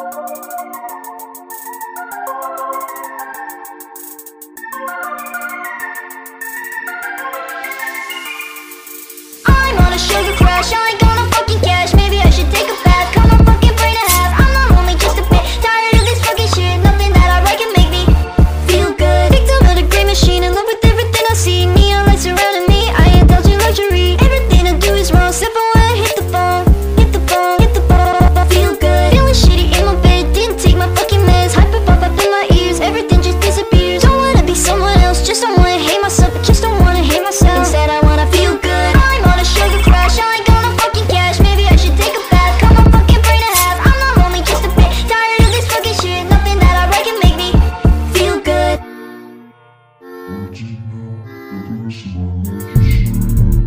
I'm on a sugar crash, I ain't gonna fucking cash. Maybe I should take a bath, cut my fucking brain in half. I'm not lonely, just a bit tired of this fucking shit. Nothing that I write can make me feel good. Victim of the great machine, in love with everything I see. Neon lights surrounding me, I indulge in luxury. Everything I do is wrong, step away, hit the phone, hit the phone, hit the phone. Feel good, feeling shitty in my bed. Didn't take my fucking meds, hyper pop up in my ears. Everything just disappears. Don't wanna be someone else, just don't wanna hate myself. I just don't wanna hate myself. Instead I wanna feel good. I'm on a sugar crash, I ain't gonna fucking cash. Maybe I should take a bath, cut my fucking brain in half. I'm not lonely, just a bit tired of this fucking shit. Nothing that I write can make me feel good. Original, the rest of my life is shit.